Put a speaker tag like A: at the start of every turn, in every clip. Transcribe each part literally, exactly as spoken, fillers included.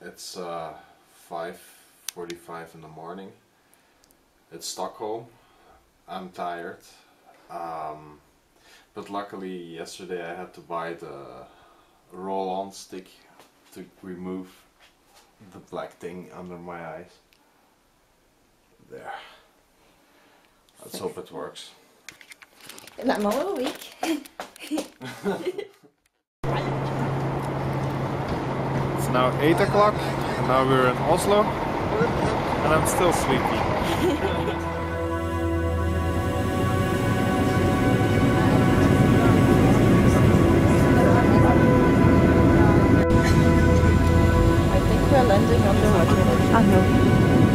A: It's uh, five forty-five in the morning. It's Stockholm. I'm tired. Um, but luckily yesterday I had to buy the roll-on stick to remove the black thing under my eyes. There. Let's hope it works.
B: I'm a little weak.
C: It's now eight o'clock, and now we're in Oslo, and I'm still sleepy.
B: We're landing on the water. I know.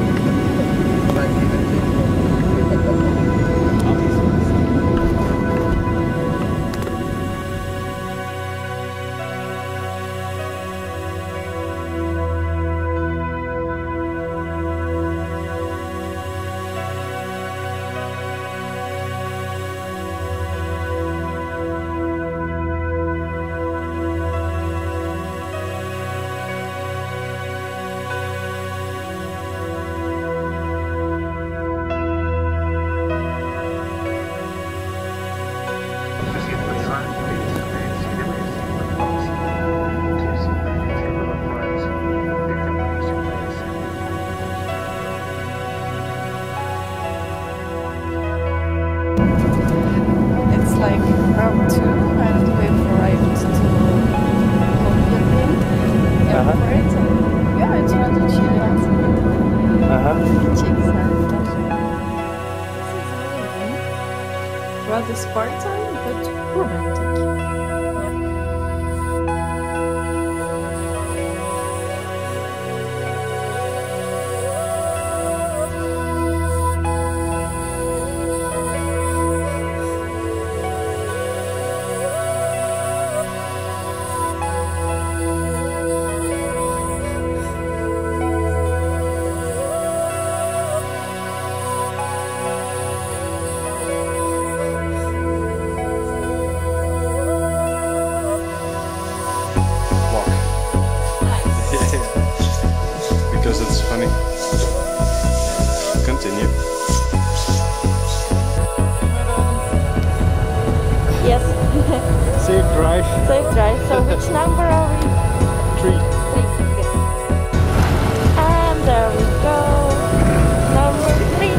B: Rather Spartan, but romantic.
A: Because it's funny. Continue.
B: Yes.
C: Safe drive.
B: Safe drive. So which number are we?
C: Three.
B: Three. Okay. And there we go. Number three.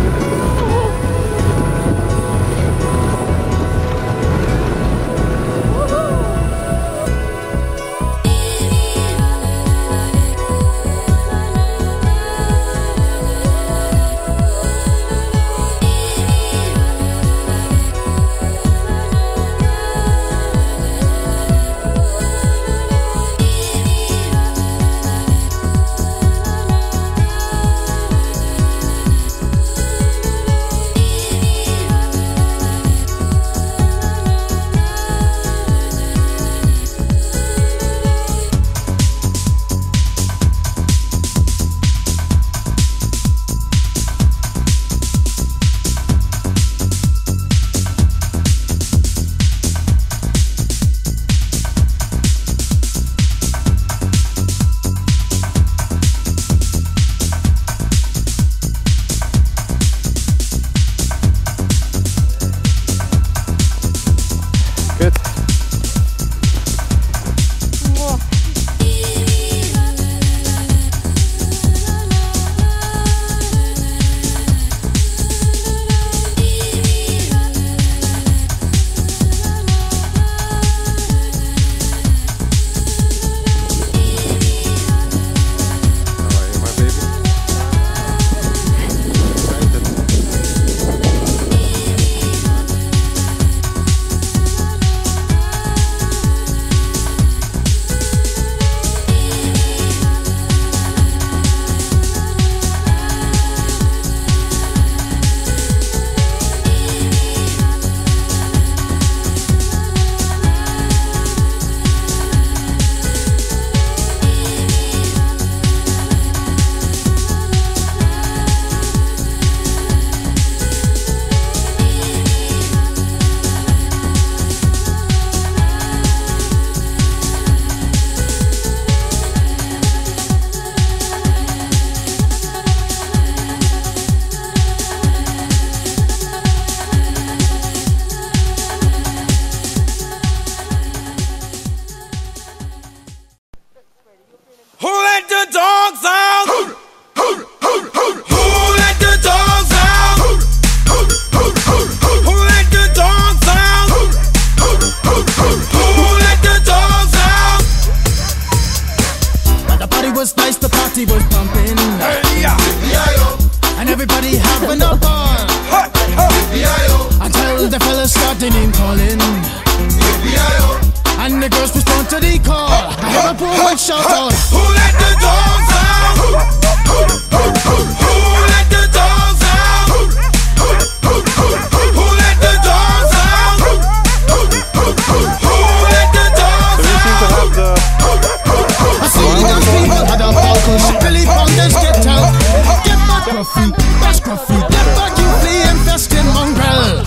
D: and the girls respond to the call. I have a poor one shout out.
E: Who let the dogs out? Who let the dogs out? Who let the dogs out? Who let the dogs
C: So we seem to have the
D: I see the young people had a balcony. Really bondage get out. Get back Gruffy, bash Gruffy. Get back you flea infested mongrel.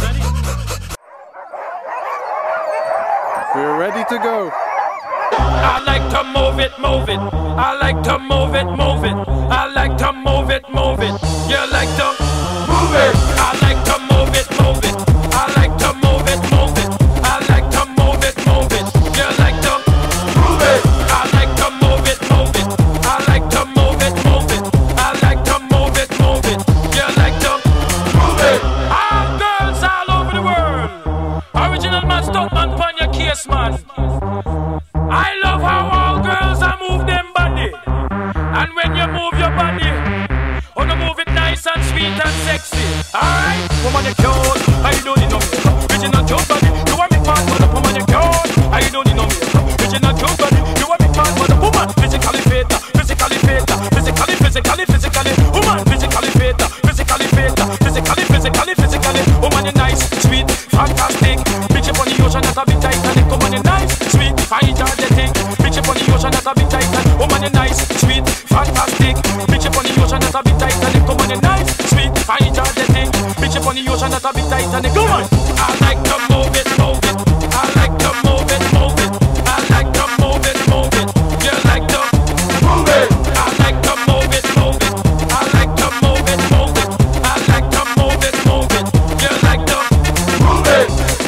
C: We're ready to go.
E: I like to move it, move it. I like to move it, move it. I like to move it, move it. You like to move it. I like to move it, move it. I like to move it, move it. I like to move it, move it. You like to move it. I like to move it, move it. I like to move it, move it. I like to move it, move it. You like to move it. All girls all over the world. Original man, stunt man, pon your case, man. I love how all girls are move them body. And when you move your body, oh, you move it nice and sweet and sexy. Alright? Woman, you cute. I don't need no makeup. Original cute body. You want me part mother. Woman, you cute. I don't need no makeup. Original cute body. You want me part mother. Woman, physically fit. Physically fit. Physically, physically, physically. Woman, physically fit. Physically fit. Physically, physically, physically. Woman, you nice, sweet, fantastic. Bitch up on the ocean, that's a bit Titanic. Woman, you nice, sweet, fine, energetic. Bitch up on the ocean, that's a bit Titanic. Woman, you nice, sweet, fantastic. Bitch up on the ocean, that's a bit Titanic. Woman, you nice, sweet, fine, energetic. Bitch up on the ocean, that's a bit Titanic. Come on. I like to move it, move it. I like to move it, move it. I like to move it, move it. You like to move it. I like to move it, move it. I like to move it, move it. I like to move it, move it. You like to move it.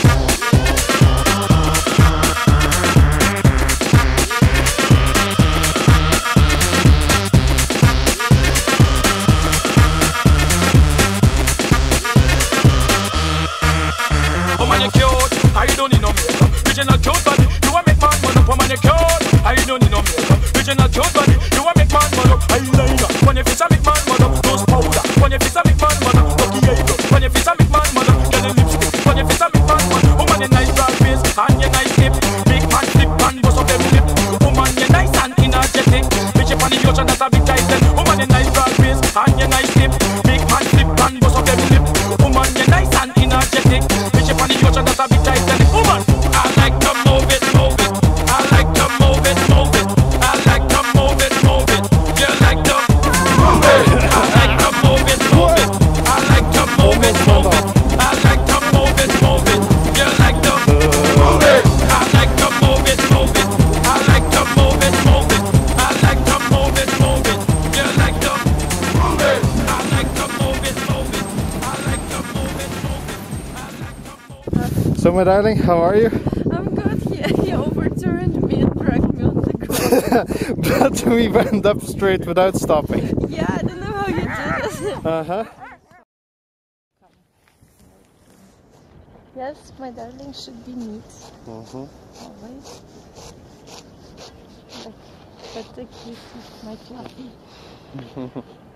E: Woman, you cute. I don't need no makeup. Original cute body. You want make man man up. Woman, you cute. I don't need no makeup. Original cute body. You want make man man up. Eyeliner. When you face a make man man up. Nose powder. When you face a make man man up. Lucky eyebrow. When you face a make man man up. Get a lipstick. When you face a make man man up. Woman, you nice broad face and you nice hip. Big man flip and bust up them lip. Woman, you nice and energetic. Bitch up on the ocean, that's a bit tight. Woman, you nice broad face and you nice hip. Big man flip and bust up them lip. Woman, you nice and energetic. Bitch up on the ocean, that's a bit tight. Woman, I like to move it, move it. I like to move it, move it. I like to move it, move it. You like to move it. I like to move it, move it. I like to move it, move it. I like to move it, move it. You like to move it. I like to move it, move it. I like to move it, move it. I like to move it, move it. You like to move it. I like to move it, move it. I like to move it, move it. I like to move it.
C: So my darling, how are you?
B: I'm good. He, he overturned me and dragged me on the ground.
C: But we went up straight without stopping.
B: Yeah, I don't know how you did it.
C: Uh-huh.
B: Yes, my darling should be neat.
C: Mm-hmm.
B: Always. Like, but the kitty, my fluffy.